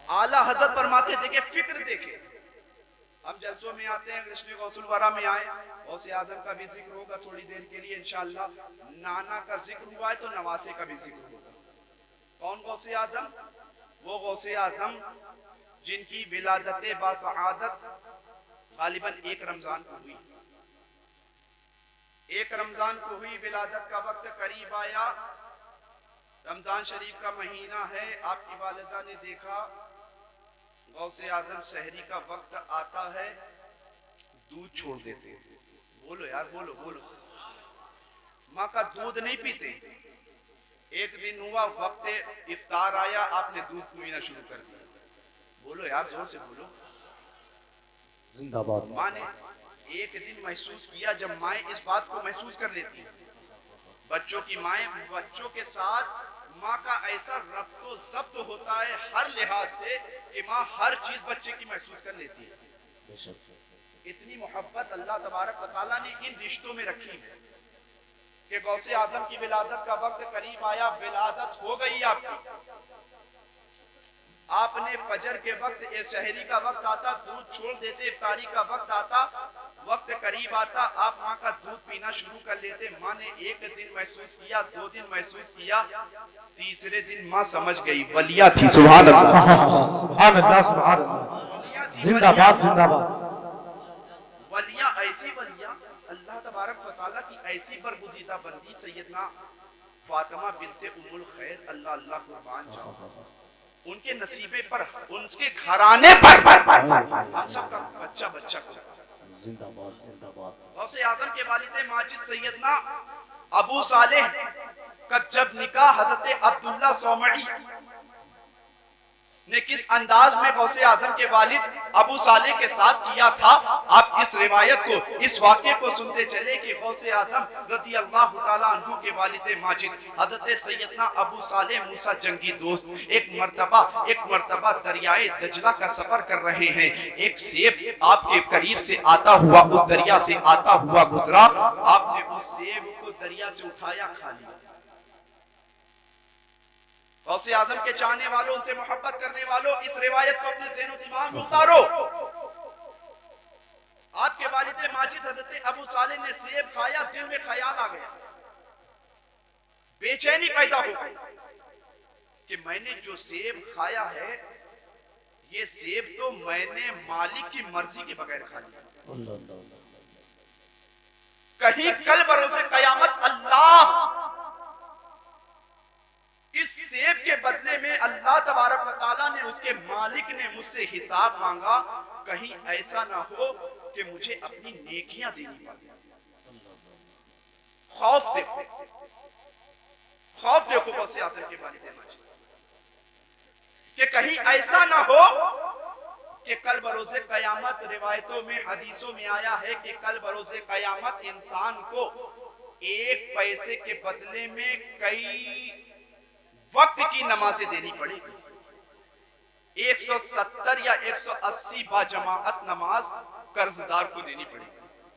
आला हजरत फरमाते थे कि फिक्र देखे, हम जलसों में आते हैं, कृष्ण गौसुल वरा में आए, गौसे आजम का भी जिक्र होगा थोड़ी देर के लिए इंशाअल्लाह। नाना का जिक्र हुआ है तो नवासे का भी जिक्र होगा। कौन गौसे आजम? वो गौसे आजम जिनकी विलादत बासआदत गालिबन एक रमजान को हुई। एक रमजान को हुई, विलादत का वक्त करीब आया, रमजान शरीफ का महीना है। आपकी वालिदा ने देखा गौसे आजम सहरी का वक्त आता है, दूध छोड़ देते हैं। बोलो यार, बोलो बोलो। माँ का दूध नहीं पीते। एक दिन हुआ, वक्त इफ्तार आया, आपने दूध पीना शुरू कर दिया। बोलो यार, जोर से बोलो। जिंदाबाद। माँ ने एक दिन महसूस किया, जब माएँ इस बात को महसूस कर लेती हैं, बच्चों की माएँ, बच्चों के साथ माँ का ऐसा रब्तो ज़ब्त होता है हर लिहाज से कि माँ हर चीज बच्चे की महसूस कर लेती है। इतनी मोहब्बत अल्लाह तबारक व तआला ने इन रिश्तों में रखी है कि गौसे आजम की विलादत का वक्त करीब आया, विलादत हो गई आपकी। आपने फजर के वक्त, शहरी का वक्त आता, दूध छोड़ देते, इफ्तारी का वक्त आता, वक्त करीब आता, आप माँ का दूध पीना शुरू कर लेते। माँ ने एक दिन महसूस किया, 2 दिन महसूस किया, तीसरे दिन माँ समझ गई, वलिया थी। सुभान अल्लाह, सुभान अल्लाह, सुभान अल्लाह। जिंदाबाद, जिंदाबाद। वलिया, ऐसी वलिया, अल्लाह तबारक व तआला की ऐसी बरगुज़ीदा बंदी सैयदना फातिमा बिनते उम्मुल खैर, अल्लाह अल्लाह कुर्बान जाओ, उनके नसीबे पर, उनके घराने पर हम सबका बच्चा बच्चा को। जिंदाबाद, जिंदाबाद। गौसे आजम के वालिद माजिद सैयदना अबू सालेह का जब निकाह हजरत अब्दुल्ला सौमई ने किस अंदाज में गौसे आजम के वालिद अबू सालेह के साथ किया था, आप इस रिवायत को, इस वाक़े को सुनते चले कि गौसे आजम रज़ी अल्लाह तआला अन्हु के वालिद माजिद हजरत सैयदना अबू सालेह मूसा जंगी दोस्त एक मर्तबा दरियाए दजला का सफर कर रहे हैं। एक सेब आपके करीब से आता हुआ, उस दरिया से आता हुआ गुजरा, आपने उस सेब को दरिया से उठाया, खा लिया। गौसे आजम के चाहने वालों, उनसे मोहब्बत करने वालों, इस रिवायत को अपने ज़हन और दिमाग में उतारो। आपके वालिद माजिद हज़रत अबू सालेह ने सेब खाया, दिल में ख्याल आ गया, बेचैनी पैदा हो गई कि मैंने जो सेब खाया है, ये सेब तो मैंने मालिक की मर्जी के बगैर खा लिया। कहीं कल बरोसे कयामत अल्लाह इस सेब के बदले में, अल्लाह तबारक व तआला ने, उसके मालिक ने मुझसे हिसाब मांगा, कहीं ऐसा ना हो कि मुझे अपनी नेकियां देनी पड़े। खौफ देखो, खौफ देखो गौसे आजम के वालिद माजिद कि कहीं ऐसा ना हो कि कल बरोज़े कयामत, रिवायतों में, हदीसों में आया है कि कल बरोज़े कयामत इंसान को 1 पैसे के बदले में कई वक्त की नमाजें देनी पड़ेगी। 170 या 180 बाजमाअत नमाज कर्जदार को देनी पड़ेगी।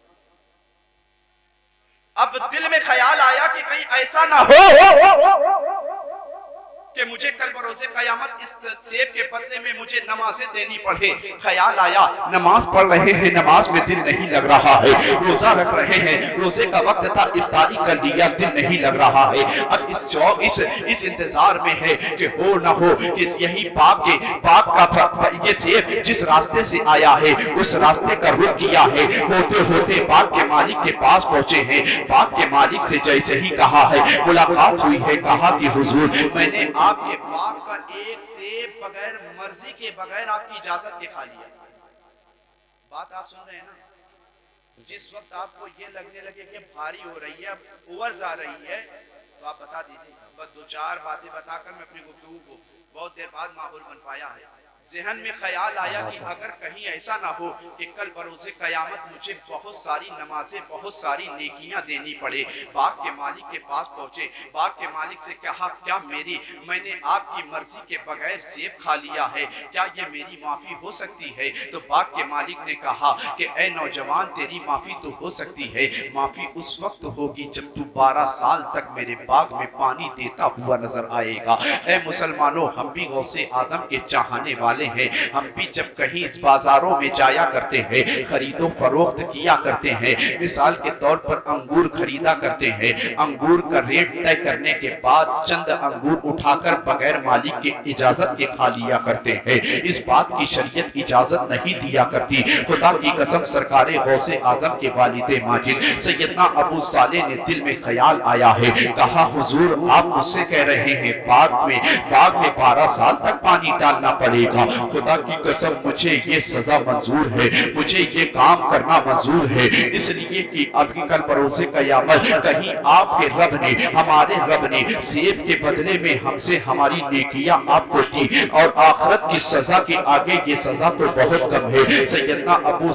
अब दिल में ख्याल आया कि कहीं ऐसा ना हो कि मुझे कल बरोज़े कयामत इस सेब के बदले में मुझे नमाजें देनी पड़े। ख्याल आया, नमाज पढ़ रहे हैं, नमाज में दिल नहीं लग रहा है, रोजा रख रहे हैं, रोजे का वक्त था, इफ्तारी कर लिया, दिल नहीं लग रहा है। अब इस इंतजार में है कि हो ना हो कि यही बाग का ये सेब जिस रास्ते से आया है, उस रास्ते का रुख किया है, होते होते बाग के मालिक के पास पहुंचे हैं। बाग के मालिक से जैसे ही कहा है, मुलाकात हुई है, कहा कि हुजूर, मैंने आपके बाग का एक सेब बगैर मर्जी के, बगैर आपकी इजाजत के खा लिया। बात आप सुन रहे हैं ना? जिस वक्त आपको ये लगने लगे कि भारी हो रही है, ओवर जा रही है, तो आप बता दीजिए। बस 2-4 बातें बताकर मैं अपनी गुफ्तगू को बहुत देर बाद माहौल बन पाया है। ज़हन में ख्याल आया कि अगर कहीं ऐसा ना हो कि कल बरोज़े क़यामत मुझे बहुत सारी नमाजें, बहुत सारी नेकियां देनी पड़े। बाग के मालिक के पास पहुंचे, बाग के मालिक से कहा, क्या मैंने आपकी मर्जी के बगैर सेब खा लिया है, क्या ये मेरी माफ़ी हो सकती है? तो बाग के मालिक ने कहा कि ए नौजवान, तेरी माफ़ी तो हो सकती है, माफ़ी उस वक्त होगी जब तू 12 साल तक मेरे बाग में पानी देता हुआ नजर आएगा। ए मुसलमानों, हम भी गौसे आदम के चाहने वाले वाले हैं। हम भी जब कहीं इस बाजारों में जाया करते हैं, खरीदो फरोख्त किया करते हैं। मिसाल के तौर पर अंगूर खरीदा करते हैं, अंगूर का रेट तय करने के बाद चंद अंगूर उठाकर बगैर मालिक के इजाजत के खा लिया करते हैं। इस बात की शरीयत इजाजत नहीं दिया करती। खुदा की कसम सरकारे गौसे आदम के वालिदे माजिद सैयदना अबू सालेह ने दिल में ख्याल आया है, कहा हुजूर आप मुझसे कह रहे हैं बाग में 12 साल तक पानी डालना पड़ेगा। खुदा की कसम मुझे ये सजा मंजूर है, मुझे ये काम करना मंजूर है, इसलिए कि अभी कल बरोसे कयामत कहीं आपके रब ने, हमारे रब ने सेब के बदले में हमसे हमारी नेकियां आपको दी और आखिरत की सजा के आगे ये सजा तो बहुत कम है। सैयदना अबू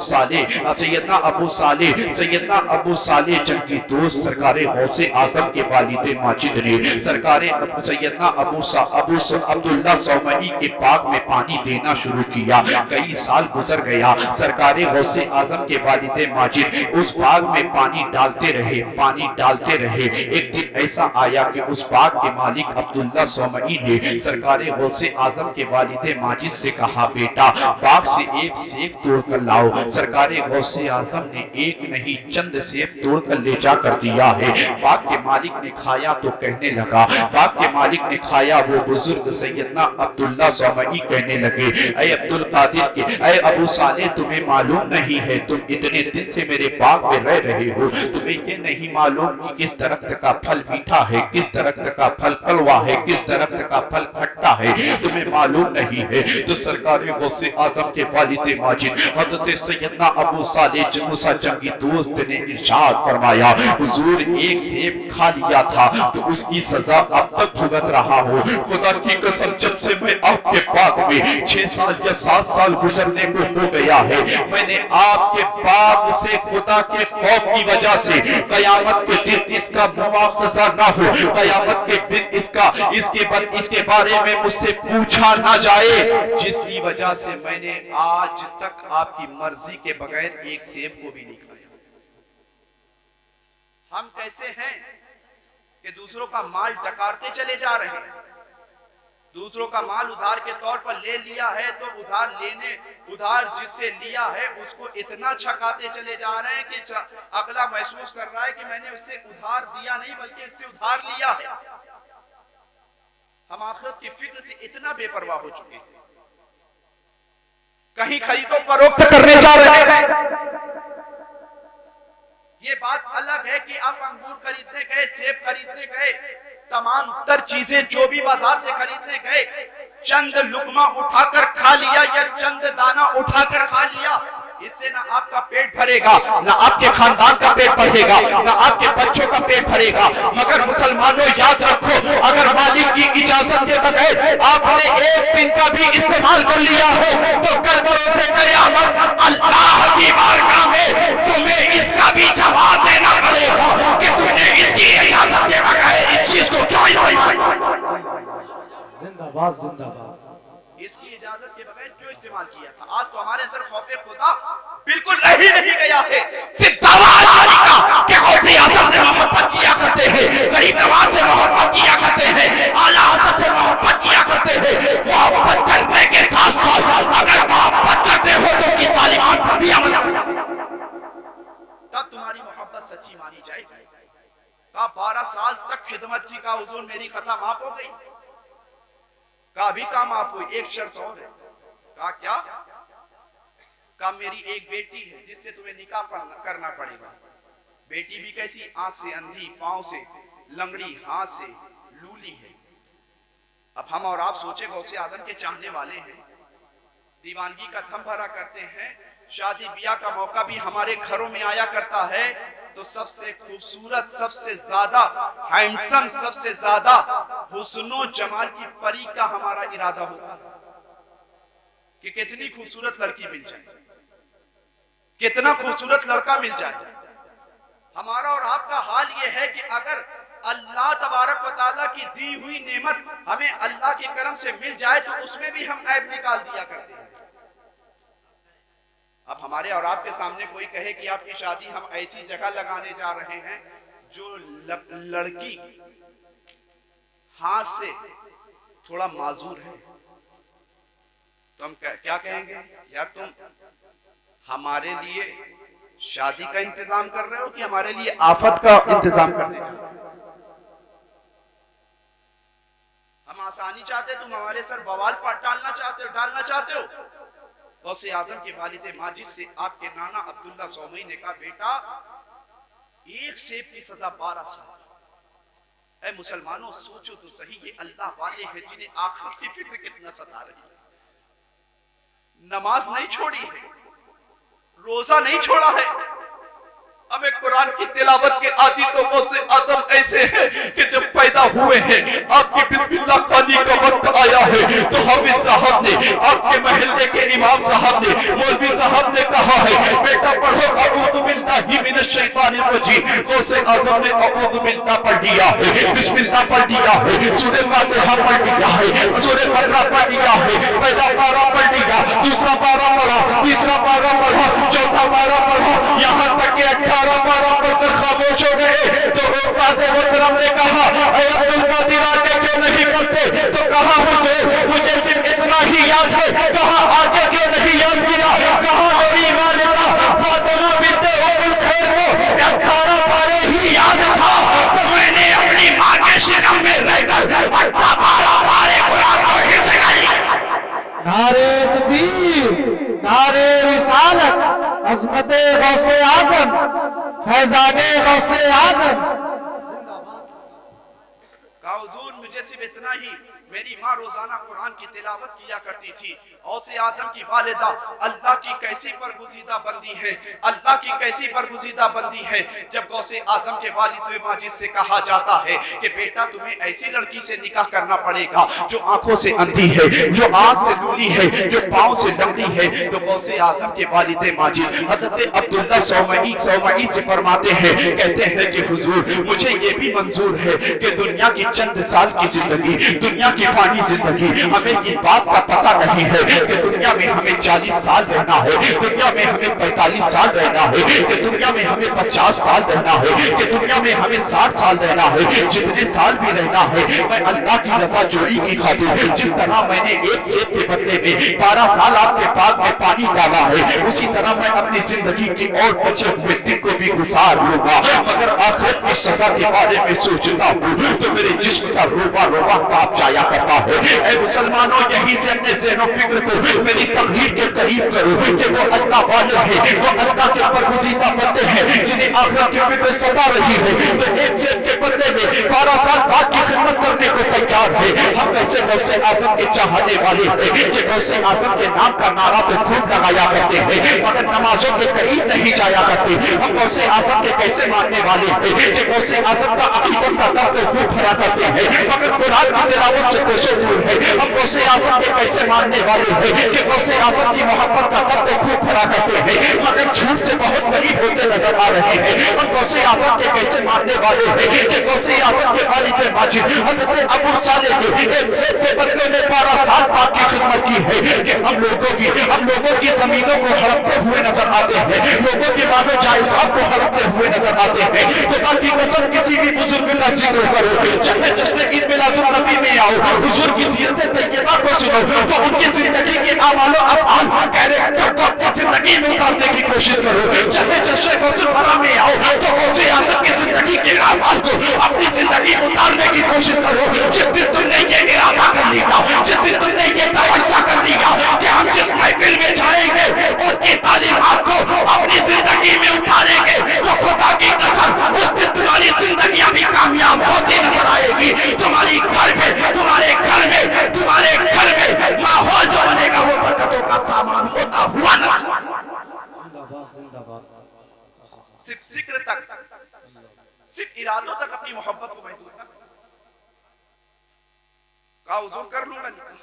सालेह जंगी दोस्त सरकारे गौसे आजम के वालिदे माजिद ने सरकारे सैयदना अब्दुल्ला सौमई के बाग में पानी देना शुरू किया। कई साल गुजर गया, सरकारे गौसे आजम के वालिदे माजिद उस बाग में पानी डालते रहे। एक दिन ऐसा आया कि उस बाग के मालिक अब्दुल्ला सौमई ने सरकारे गौसे आजम के वालिदे माजिद से कहा बेटा बाग से एक सेब तोड़ कर लाओ। सरकारे गौसे आजम ने एक नहीं चंद सेब तोड़ कर ले जाकर दिया है। बाग के मालिक ने खाया तो कहने लगा, बाग के मालिक ने खाया, वो बुजुर्ग सैयदना अब्दुल्ला सौमई कहने लगे ऐ अब्दुल कादिर के ऐ अबू सालेह तुम्हें मालूम नहीं है, तुम इतने दिन से मेरे बाग में रह रहे हो, तुम्हें ये नहीं मालूम कि किस दरख्त का फल मीठा है, किस दरख्त का फल कड़वा है, किस दरख्त का फल खट्टा है, तुम्हें मालूम नहीं है। तो सरकार गौसे आजम के वालिदे माजिद हज़रत सैयदना अबू सालेह मूसा जंगी दोस्त ने इरशाद फरमाया हुजूर एक सेब खा लिया था तो उसकी सजा अब तक भुगत रहा हो। खुदा की कसम जब से मैं आपके बाग में 6 साल या 7 साल गुजरने को हो गया है, मैंने आपके बाग से खुदा के खौफ की वजह से कयामत के दिन इसका मुआवजा ना हो, कयामत के दिन इसके बारे में मुझसे पूछा ना जाए, जिसकी वजह से मैंने आज तक आपकी मर्जी के बगैर एक सेब को भी नहीं खाया। हम कैसे हैं कि दूसरों का माल डकारते चले जा रहे हैं, दूसरों का माल उधार के तौर पर ले लिया है तो उधार जिससे लिया है उसको इतना छकाते चले जा रहे हैं कि अगला महसूस कर रहा है कि मैंने उससे उधार दिया नहीं बल्कि इससे उधार लिया है। हम आखिरत की फिक्र से इतना बेपरवाह हो चुके हैं, कहीं खरीदो फरोख्त करने जा रहे हैं। ये बात अलग है कि आप अंगूर खरीदने गए, सेब खरीदने गए, तमाम तर चीजें जो भी बाजार से खरीदने गए, चंद लुकमा उठाकर खा लिया या चंद दाना उठाकर खा लिया, इससे ना आपका पेट भरेगा, ना आपके खानदान का पेट भरेगा, ना आपके बच्चों का पेट भरेगा। मगर मुसलमानों याद रखो, अगर मालिक की इजाजत के बगैर आपने एक दिन का भी इस्तेमाल कर लिया हो तो कल बरोसे कयामत अल्लाह की बारगाह में तुम्हें इसका भी जवाब देना पड़ेगा कि तुमने इसकी इजाजत के बगैर इस चीज को क्यों इस्तेमाल। जिंदाबाद जिंदाबाद। इसकी इजाजत के बगैर क्यों इस्तेमाल किया था? आज तो हमारे अंदर खौफे खुदा बिल्कुल रह ही नहीं गया है। सिर्फ दावा कि गौसे आजम से मोहब्बत किया करते हैं, गरीब नवाज से मोहब्बत किया करते हैं, आला हज़रत से मोहब्बत किया करते हैं। मोहब्बत करने के साथ साथ अगर मोहब्बत करते हो तो की तालीमात पर भी अमल तब तुम्हारी मोहब्बत सच्ची मानी जाएगी। का 12 साल तक खिदमत की का हुजूर मेरी खता माफ हो गई, का भी काम माफ हुई, एक शर्त और है। का क्या? का मेरी एक बेटी है जिससे तुम्हें निकाह करना पड़ेगा। बेटी भी कैसी? आंख से अंधी, पांव से लंगड़ी, हाथ से लूली है। अब हम और आप सोचे गौसे आदम के चाहने वाले हैं, दीवानगी का थम भरा करते हैं, शादी ब्याह का मौका भी हमारे घरों में आया करता है तो सबसे खूबसूरत, सबसे ज्यादा हैंडसम, सबसे ज्यादा हुस्नो जमाल की परी का हमारा इरादा होता है कि कितनी खूबसूरत लड़की मिल जाए, कितना खूबसूरत लड़का मिल जाए। हमारा और आपका हाल यह है कि अगर अल्लाह तबारक व तआला की दी हुई नेमत हमें अल्लाह के करम से मिल जाए तो उसमें भी हम ऐब निकाल दिया करते हैं। अब हमारे और आपके सामने कोई कहे कि आपकी शादी हम ऐसी जगह लगाने जा रहे हैं जो लड़की हाथ से थोड़ा माजूर है, तो हम क्या कहेंगे, यार तुम हमारे लिए शादी का इंतजाम कर रहे हो कि हमारे लिए आफत का इंतजाम करने जा रहे हो? हम आसानी चाहते, तुम हमारे सर बवाल पर डालना चाहते हो। गौसे आजम के वालिद माजिद से आपके नाना अब्दुल्ला सौमई ने कहा, बेटा एक सेब की सजा 12 साल। ऐ मुसलमानों सोचो तो सही, ये अल्लाह वाले हैं जिन्हें आखिरत की फिक्र कितना सता रही है। नमाज नहीं छोड़ी है, रोजा नहीं छोड़ा है, हमें कुरान की तिलावत के आदि तो गौसे आदम ऐसे हैं कि जब पैदा हुए हैं आपकी बिस्मिल्लाह खानी का वक्त आया है तो हाफिज साहब ने, आपके महल्ले के इमाम साहब ने, मौलवी साहब ने कहा है बेटा पढ़ो अऊज़ु बिल्लाहि मिनश शैतानिर रजीम। गौसे आजम ने अऊज़ु बिल्लाह पढ़ दिया है, बिस्मिल्लाह पढ़ दिया है, सूरह फातिहा पढ़ दिया है, सूरह बकरा पढ़ दिया है, पहला पारा पढ़ दिया, दूसरा पारा पढ़ा, तीसरा पारा पढ़ा, चौथा पारा पढ़ा, यहाँ तक के 18 पारा पढ़कर खामोश हो गए। तो मोहतरम ने कहा अब्दुल कादिर आगे क्यों नहीं पढ़ते? तो कहा मुझे सिर्फ इतना ही याद है। कहा आगे क्यों नहीं याद किया? कहा मेरी वालिदा फातिमा बिन्त उम्मुल खैर को 18 पारे ही याद था, तो मैंने अपनी माँ के शिकम में रहकर 18 पारे कुरान को हिफ्ज़ कर लिया। नारे तकबीर, नारे रिसालत, अज़मते गौसे आज़म, फैज़ाने गौसे आज़म। कहा हुजूर मुझे सिर्फ इतना ही, मेरी माँ रोजाना कुरान की तिलावत किया करती थी। गौसे आजम की वालिदा अल्लाह की कैसी बरगुज़ीदा बंदी है, अल्लाह की कैसी बरगुज़ीदा बंदी है। जब गौसे आजम के वालिद माजिद से कहा जाता है कि बेटा तुम्हें ऐसी लड़की से निकाह करना पड़ेगा जो आंखों से अंधी है, जो आंख से लूली है, जो पाँव से लंगड़ी है, तो गौसे आजम के वालिद माजिद हज़रत अब्दुल्ला सौमई से फरमाते हैं, कहते हैं कि हुजूर मुझे ये भी मंजूर है कि दुनिया की चंद साल की जिंदगी, दुनिया की फानी जिंदगी, हमें इस बात का पता नहीं है कि दुनिया में हमें 40 साल रहना है, दुनिया में हमें 45 साल रहना है, कि दुनिया में हमें 50 साल रहना है, कि दुनिया में हमें 60 साल रहना है। जितने साल भी रहना है, मैं अल्लाह की रज़ा जोई की खातिर जिस तरह मैंने एक सेब के बदले में 12 साल आपके बाग में पानी डाला है, उसी तरह मैं अपनी जिंदगी के और बचे हुए दिन को भी गुजार लूंगा। मगर आखिरत की सजा के बारे में सोचता हूँ तो मेरे जिस्म का रोवा रोवा कांप जाया करता है। ऐ मुसलमानों यहीं से अपने ज़हन फिक्र को मेरी तकदीर के करीब करो कि वो अल्लाह वाले हैं, वो अल्लाह के बरगुज़ीदा बंदे हैं जिन्हें आखिरत की फिक्र सता रही है, तो एक सेब के बदले में 12 साल बाद की खिदमत करने को तैयार है। हम वैसे गौसे आज़म के चाहने वाले हैं, ये गौसे आज़म के नाम का नारा तो खूब लगाया करते हैं मगर नमाजों के करीब नहीं जाया करते। हम गौसे आज़म के कैसे मानने वाले हैं कि गौसे आज़म का अकीदत का दर्द खूब भरा करते हैं मगर कुरान की तिलावत से कोशे दूर है। हम गौसे आज़म के कैसे मानने वाले हैं कि गौसे आज़म की मोहब्बत का दर्द खूब भरा करते हैं मगर झूठ से बहुत करीब होते नजर आ रहे हैं। हम गौसे आज़म के कैसे मानने वाले हैं कि गौसे आज़म के वालिद माजिद हज़रत अबू सालेह ने एक सेब के बदले में 12 साल बाद की खिदमत की है कि हम लोगों की जमीनों को हड़पते हुए नजर आते हैं, लोगों के मानो जायदाद को हड़पते हुए नजर आते हैं। खुदा की कसम किसी भी बुजुर्ग का जिक्र करो, चाहे जश्न ईद मिलादुन नबी में आओ, हुजूर की सीरत तैयबा को सुनो तो उनकी जिंदगी के अमाल और अफ़आल कैरेक्टर को अपनी जिंदगी में उतारने की कोशिश करो। चाहे जश्न गौसुल हरा में आओ तो गौसे आज़म की जिंदगी के अफ़आल को अपनी जिंदगी में उतारने की कोशिश करो। जिस दिन तुमने ये इरादा कर लिया, जिस दिन तुमने ये तवज्जो कर लिया कि हम जिस महफिल में जाएंगे उनकी तालीमात को अपनी जिंदगी में उतारेंगे, तो खुदा की कसम उस दिन तुम्हारी जिंदगी भी कामयाब होती नजर आएगी। तुम्हारे घर में माहौल जो बनेगा वो बरकतों का सामान होता हुआ ना। सिर्फ जिक्र तक, सिर्फ इरादों तक अपनी मोहब्बत को महदूद न कहा हुजूर कर लूंगा निकाह,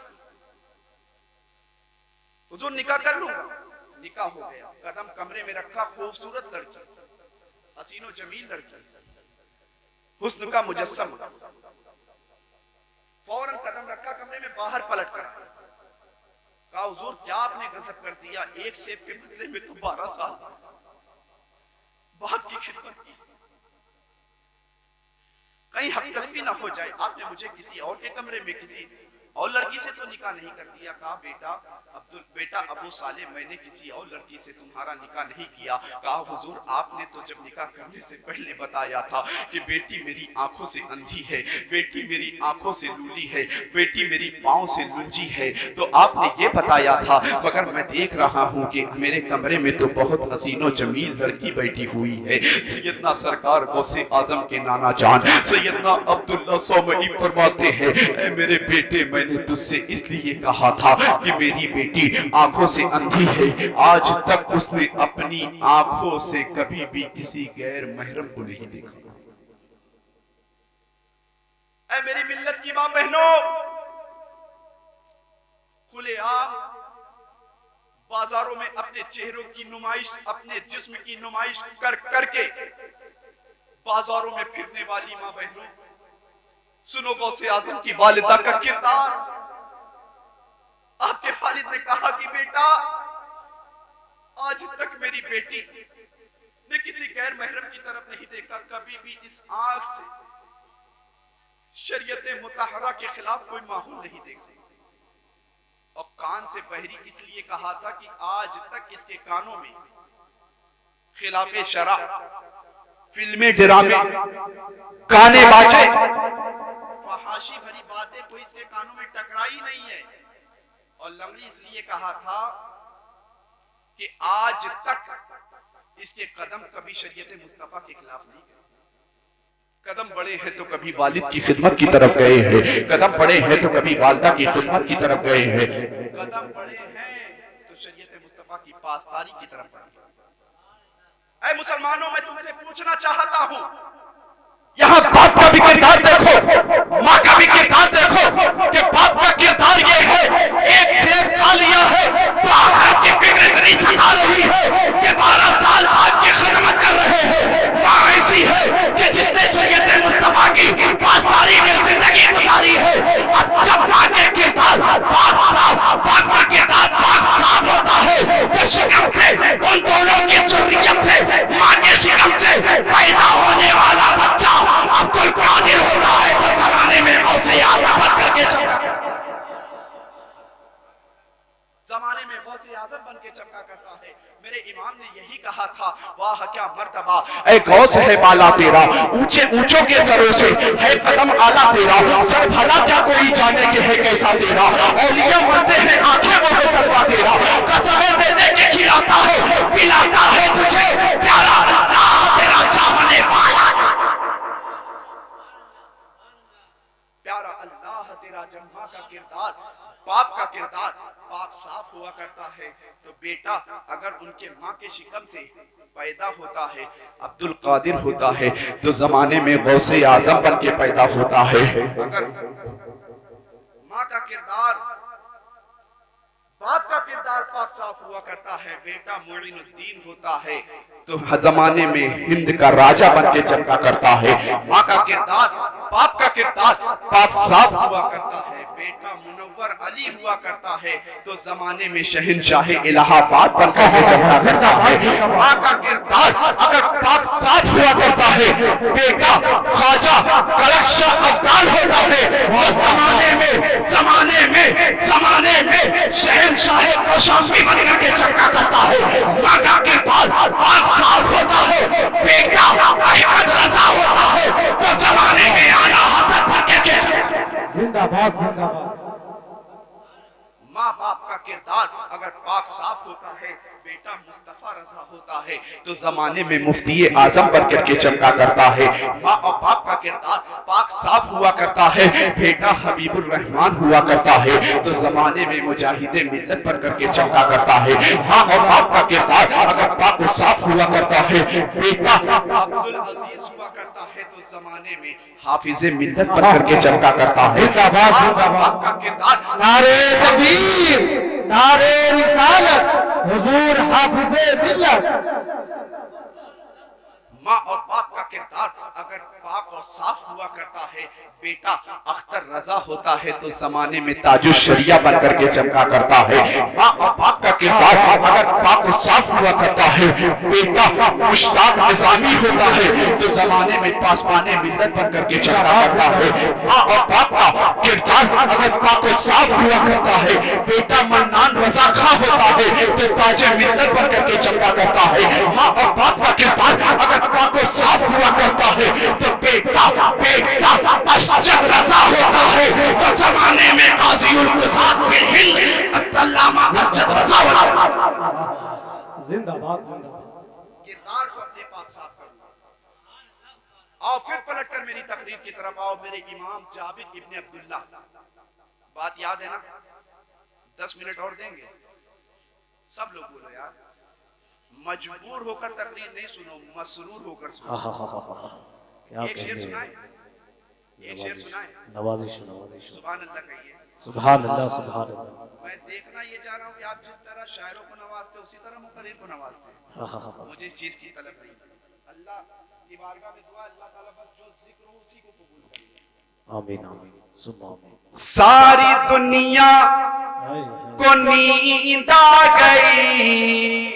हुजूर निकाह कर लूंगा। निकाह हो गया, कदम कमरे में रखा, खूबसूरत लड़की, हसीनो जमील लड़की, हुस्न का मुजस्सम, फौरन कदम रखा कमरे में, बाहर पलट कर कहा हुजूर क्या आपने गजब कर दिया, एक सेब के बदले में तो 12 साल बाद की खिदमत की, कहीं हक तलफी ना हो जाए, आपने मुझे किसी और के कमरे में किसी और लड़की से तो निकाह नहीं कर दिया। कहा बेटा अबू साले, मैंने किसी और लड़की से तुम्हारा निकाह नहीं किया। कहा हुजूर, आपने तो जब निकाह करने से पहले बताया था कि बेटी मेरी आंखों से अंधी है, बेटी मेरी आंखों से लूली है, बेटी मेरी पांव से लुंजी है, तो आपने ये बताया था। मगर मैं देख रहा हूँ कि मेरे कमरे में तो बहुत हसीनो जमील लड़की बैठी हुई है। सैयदना सरकार गौसे आजम के नाना जान सैयदना अब्दुल्ला सौमई फरमाते हैं, ऐ मेरे बेटे, मैंने तुझसे इसलिए कहा था कि मेरी बेटी आंखों से अंधी है। आज तक उसने अपनी आंखों से कभी भी किसी गैर महरम को नहीं देखा। ऐ मेरी मिल्लत की मां बहनों, खुलेआम बाजारों में अपने चेहरों की नुमाइश, अपने जिस्म की नुमाइश करके बाजारों में फिरने वाली मां बहनों, सुनो गौसे आजम की वालिदा का किरदार। आपके वालिद ने कहा कि बेटा, आज तक मेरी बेटी ने किसी गैर महरम की तरफ नहीं देखा, कभी भी इस आंख से शरीयत मुतहरा के खिलाफ कोई माहौल नहीं देखा। और कान से बहरी इसलिए कहा था कि आज तक इसके कानों में खिलाफे शरा, फिल्में, ड्रामे, गाने बाजे, फहाशी भरी बातें कोई इसके कानों में टकराई नहीं है। और लंगड़ी इसलिए कहा था कि आज तक इसके कदम कभी शरीयत मुस्तफा के खिलाफ नहीं गए। कदम बड़े हैं तो कभी वालिद की खिदमत की तरफ गए हैं, कदम बड़े हैं तो कभी वालिदा की खिदमत की तरफ गए हैं, कदम बड़े हैं तो शरीयत मुस्तफा की पासदारी की तरफ गए। ऐ मुसलमानों, मैं तुमसे पूछना चाहता हूं, यहाँ बाप का भी किरदार देखो, माँ का भी किरदार देखो कि बाप का किरदार ये है, एक से एक खा लिया है तो आखिरत की फिक्र इतनी सता रही है कि 12 साल बाप की खिदमत कर रहे हैं। माँ ऐसी है कि जिसने शरीयत मुस्तफा की पासदारी में जिंदगी गुजारी है। अब जब माँ के किरदार पाक का किरदार पाक साफ होता है तो शिकम से, उन दोनों की ज़ुर्रियत से, माँ के शिकम से पैदा होने वाला बच्चा अब्दुल कादिर होता है तो जमाने में गौसे आज़म बन करके जमाने में गौसे आज़म बन के चमका करता है। मेरे इमाम ने यही कहा था, वाह क्या मर्तबा, ऐ गौस है बाला तेरा, ऊंचे ऊंचों के सरों से है कदम आला तेरा, सर भला क्या कोई जाने के है कैसा तेरा, औलिया मरते हैं आंखें वो करवा तेरा, कसमें दे दे के खिलाता है पिलाता है तुझे, प्यारा अल्लाह तेरा चावने वाला, प्यारा अल्लाह तेरा। जब माँ का किरदार, बाप का किरदार पाक साफ हुआ करता है तो बेटा अगर उनके माँ के शिकम से पैदा होता है, अब्दुल कादिर होता है तो जमाने में गौसे आजम बन के पैदा होता है। अगर माँ का किरदार, बाप का किरदार पाक साफ हुआ करता है, बेटा मुइनुद्दीन होता है तो जमाने में हिंद का राजा बन के चमका करता है। माँ का किरदार, बाप का किरदार पाक साफ हुआ करता है, बेटा मुनव्वर अली हुआ करता है तो जमाने में शहंशाह इलाहाबाद बन के चमका करता है। माँ का किरदार अगर पाक साफ हुआ करता है, बेटा ख्वाजा कलकशाह अब्दाल होता है तो जमाने में शहंशाह कौशाम्बी बन करके चमका करता है। माँ का किरदार पाक साफ होता है, बेटा अहमद रजा होता है तो जमाने में आला हज़रत बन के जिंदाबाद जिंदाबाद। माँ बाप का किरदार अगर पाक साफ होता है, बेटा मुस्तफा रजा होता है तो जमाने में मुफ्ती आजम बन करके चमका करता है। माँ और बाप का किरदार पाक साफ हुआ करता है, बेटा हबीबुर रहमान हुआ करता है तो जमाने में मुजाहिदे मिल्लत बन करके चमका करता है। माँ और बाप का किरदार अगर पाक साफ हुआ करता है, बेटा अब्दुल अजीज हुआ करता है तो जमाने में हाफिजे मिल्लत बन करके चमका करता है। बाप का किरदार नारे तकबीर, नारे रिसालत, हुजूर हाफिजे मिल्लत। माँ और बाप का किरदार अगर पाक और साफ हुआ करता है, बेटा अख्तर रजा होता है तो जमाने में ताजुश शरिया बन करके चमका करता है। माँ और बाप का किरदार अगर पाक और साफ हुआ करता है, बेटा मुश्ताक निजामी होता है तो जमाने में पासवाने मिल्लत बन करके चलता करता है। माँ और बाप का किरदार अगर पाक और साफ हुआ करता है, बेटा मन्नान रजा खा होता है तो ताजे मिल्लत बन करके चलता करता है। माँ और बाप का किरदार अगर पाक और साफ हुआ करता है तो बेटा असजद रजा होता है तो जमाने में काज़ीउल क़ुज़ात बिल हिंद अल्लामा असजद रजा होता है। जिंदाबाद जिंदाबाद। किरदार को अपने पाक साफ करो। आओ फिर पलटकर मेरी तकरीर की तरफ आओ। मेरे इमाम जाबिर इब्ने अब्दुल्लाह, बात याद है ना? 10 मिनट और देंगे। सब लोग बोलो यार, मजबूर होकर तकरीर नहीं सुनो, मसरूर होकर सुनो। एक शेर सुनाए, एक शेर सुनाए। नवाजिश नवाजिश। सुभान अल्लाह कहिए। सुभान अल्लाह सुभान अल्लाह। मैं देखना ये चाह रहा हूँ कि आप जिस तरह शायरों को नवाजते उसी तरह मुकर्रिर को नवाजते हैं। मुझे इस चीज की तलब नहीं। अल्लाह की बारगाह में दुआ, अल्लाह ताला बस जो जिक्र हो उसी को कबूल करे। आमीन आमीन सुबह आमीन। सारी दुनिया को नींद आ गई।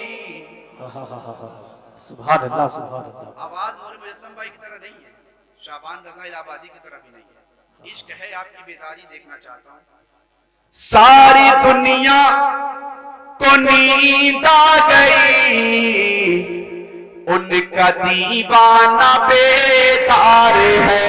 सुभान अल्लाह सुभान अल्लाह। आवाज नूर मुजस्सम भाई की तरह नहीं है, शाबान रज़ा इलाहाबादी की तरह भी नहीं है। इश्क है, आपकी बेदारी देखना चाहता हूँ। सारी दुनिया को नींद आ गई, उनका दीवाना बेदार है।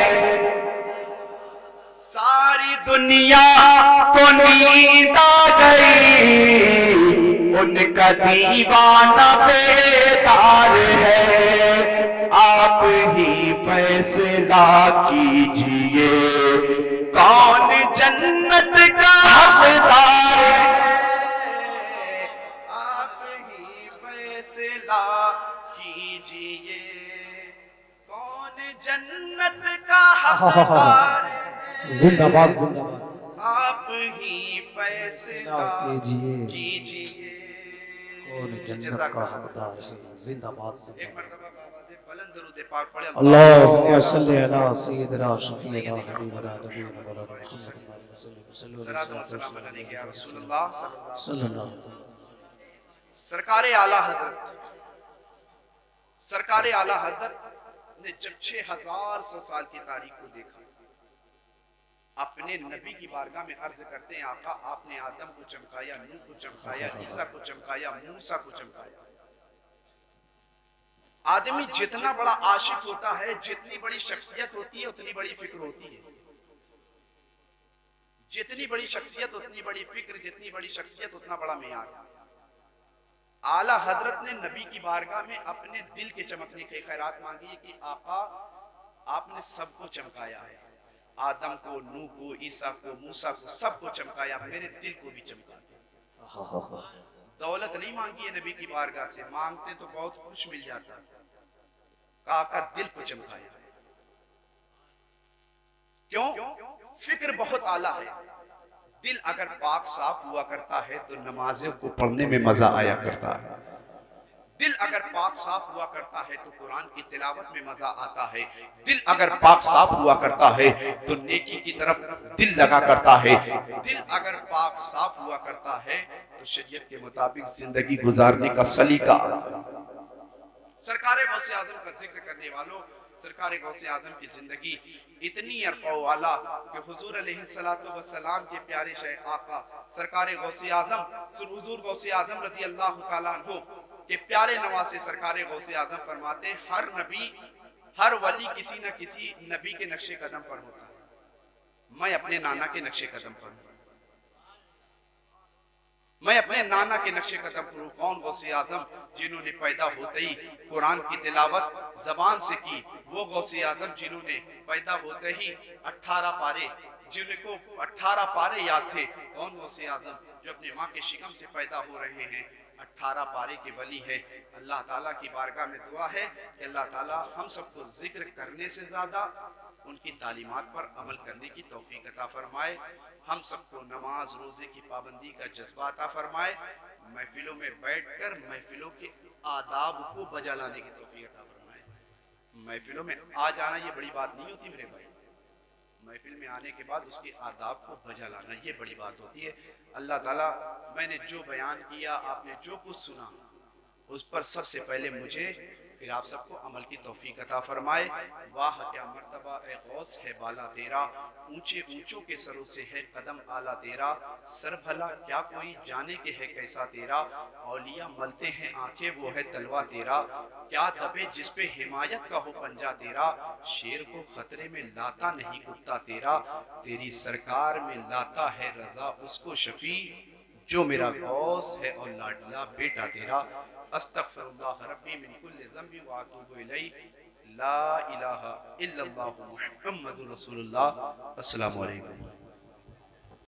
सारी दुनिया को नींद आ गई, उनका दीवाना बेदार है। आप ही फैसला कीजिए कौन जन्नत का हकदार है। आप ही फैसला कीजिए कौन जन्नत का हकदार है। जिंदाबाद जिंदाबाद। आप ही फैसला कीजिए कौन जन्नत का हकदार है। जिंदाबाद। एक मर्तबा आवाज़े बुलंद दरूद पाक पढ़े। अल्लाहुम्मा सल्ली अला सय्यिदिना शफीना हबीबना नबीना मुहम्मद सल्लल्लाहु अलैहि रसूलुल्लाह सल्लल्लाहु अलैहि वसल्लम। सरकार आला हजरत, सरकार आला हजरत ने जब 6000 साल की तारीख को देखा, अपने नबी की बारगाह में अर्ज करते हैं, आका आपने आदम को चमकाया, नूह को चमकाया, ईसा को चमकाया, मूसा को चमकाया। आदमी जितना बड़ा आशिक होता है, जितनी बड़ी शख्सियत होती है, उतनी बड़ी फिक्र होती है। जितनी बड़ी शख्सियत उतनी बड़ी फिक्र, जितनी बड़ी शख्सियत उतना बड़ा मेयार। आला हजरत ने नबी की बारगाह में अपने दिल के चमकने की खैरात मांगी है कि आका आपने सबको चमकाया है, आदम को, नूह को, ईसा को, मूसा को, सबको चमकाया, मेरे दिल को भी चमका। दौलत नहीं मांगी है नबी की बारगाह से, मांगते तो बहुत कुछ मिल जाता, आका दिल को चमकाया। क्यों? फिक्र बहुत आला है। दिल अगर पाक साफ हुआ करता है तो नमाज़ों को पढ़ने में मजा आया करता है। दिल अगर पाक साफ हुआ करता है तो कुरान की तिलावत में मजा आता है। दिल अगर पाक साफ हुआ करता है तो नेकी की तरफ दिल लगा करता है। दिल अगर पाक साफ हुआ करता है तो शरीयत के मुताबिक जिंदगी गुजारने का सलीका आता है। सरकार गौसे आजम का जिक्र करने वालों, सरकार गौसे आजम की जिंदगी इतनी अरफा वाला कि हुजूर अलैहिस्सलातु वस्सलाम के प्यारे शेख आका सरकार गौसे आजम हुजूर गौसे आजम रज़ी अल्लाह तआला अन्हु के प्यारे नवासे सरकार गौसे आजम फरमाते, हर नबी हर वली किसी न किसी नबी के नक्शे कदम पर होता है। मैं अपने नाना के नक्शे कदम पर हूं, मैं अपने नाना के नक्शे कदम पर हूं। कौन? गौसे आजम जिन्होंने पैदा होते ही कुरान की तिलावत जबान से की, वो गौसे आजम जिन्होंने पैदा होते ही 18 पारे, जिनको 18 पारे याद थे। कौन? गौसे आजम जो अपने माँ के शिकम से पैदा हो रहे हैं, 18 पारे के वली है। अल्लाह ताला की बारगाह में दुआ है कि अल्लाह ताला हम सबको जिक्र करने से ज्यादा उनकी तालीमात पर अमल करने की तौफीक अता फरमाए। हम सबको नमाज रोजे की पाबंदी का जज्बा अता फरमाए। महफिलों में बैठकर महफिलों के आदाब को बजा लाने की तौफीक अता फरमाए। महफिलों में आ जाना ये बड़ी बात नहीं होती मेरे भाई। महफिल में आने के बाद उसके आदाब को बजा लाना, ये बड़ी बात होती है। अल्लाह ताला मैंने जो बयान किया, आपने जो कुछ सुना, उस पर सबसे पहले मुझे फिर आप सबको अमल की तौफीक अता फरमाए। वाह क्या मर्तबा ए गौस है बाला तेरा, ऊंचे ऊंचों के सरों से है कदम आला तेरा, सर भला क्या कोई जाने के है कैसा तेरा, औलिया मलते हैं आंखें वो है तलवा तेरा, क्या दबे जिस पे हिमायत का हो पंजा तेरा, शेर को खतरे में लाता नहीं कुत्ता तेरा, तेरी सरकार में लाता है रजा उसको शफी, जो मेरा गौस है और लाडला बेटा तेरा। अस्तगफिरुल्लाह रब्बी मिन कुल्लि ज़ंबि व अतूबु इलैहि, ला इलाहा इल्लल्लाहु मुहम्मदुर रसूलुल्लाह। अस्सलामु अलैकुम।